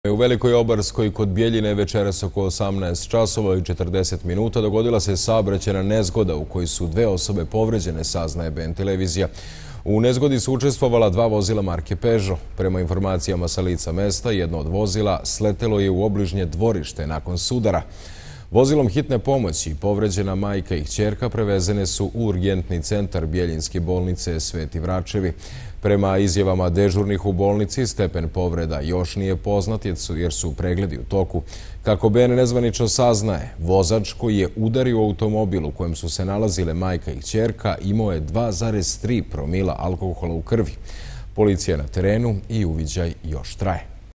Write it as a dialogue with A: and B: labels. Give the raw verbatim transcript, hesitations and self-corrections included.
A: U Velikoj Obarskoj kod Bjeljine večeras oko osamnaest časova i četrdeset minuta dogodila se saobraćajna nezgoda u kojoj su dve osobe povređene, saznaje B N televizija. U nezgodi su učestvovala dva vozila marke Peugeot. Prema informacijama sa lica mesta, jedno od vozila sletelo je u obližnje dvorište nakon sudara. Vozilom hitne pomoći povređena majka i kćerka prevezene su u urgentni centar Bjeljinske bolnice Sveti Vračevi. Prema izjavama dežurnih u bolnici, stepen povreda još nije poznat jer su pregledi u toku. Kako B N nezvanično saznaje, vozač koji je udario automobil u kojem su se nalazile majka i kćerka imao je dva zarez tri promila alkohola u krvi. Policija je na terenu i uviđaj još traje.